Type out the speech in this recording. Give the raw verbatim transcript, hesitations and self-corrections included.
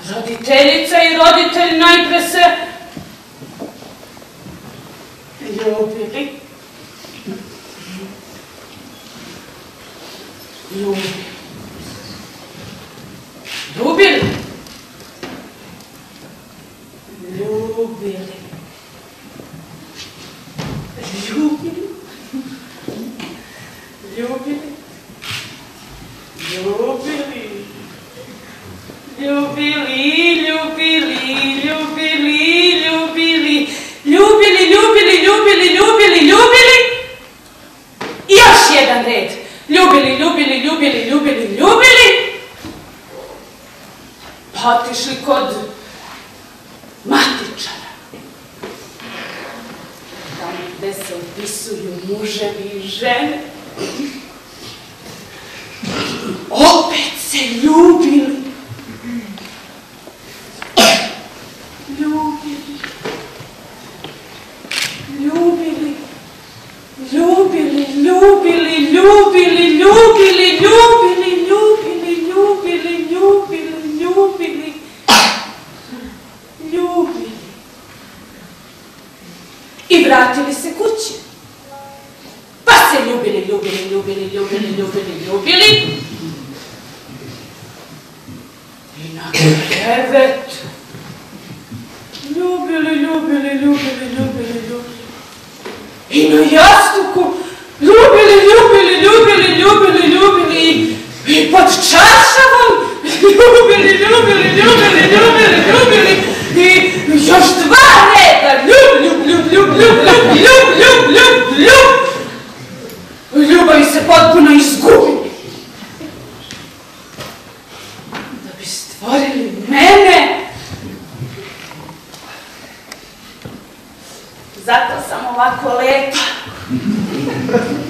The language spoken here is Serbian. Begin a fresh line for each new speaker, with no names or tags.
Roditeljica i roditelj najpre se ljubili. Ljubili. Ljubili. Ljubili. Ljubili. Ljubili. Ljubili. Ljubili, ljubili, ljubili, ljubili, ljubili, ljubili, ljubili, ljubili, ljubili. I još jedan red. Ljubili, ljubili, ljubili, ljubili, ljubili. Pa otišli kod matičara. Tamo gde se upisuju muževi i žene. Opet se ljubili. Ljubili. Ljubili. Ljubili, ljubili, ljubili, ljubili, ljubili, ljubili, ljubili, ljubili, ljubili, ljubili. I vratili se kući. Pa se ljubili, ljubili, ljubili, ljubili, ljubili, ljubili. I na krevetu. Ljubili, ljubili, ljubili, ljubili, ljubili. I na jastuku. Ljubili, ljubili, ljubili, ljubili, ljubili. I pod čaršavom. Ljubili, ljubili, ljubili, ljubili, ljubili. I još dva reda. Ljub, ljub, ljub, ljub, ljub, ljub, ljub, ljub, ljub, ljub. Ljubavi se potpuno izgubili. Da bi stvorili mene. Zato sam ovako lepa.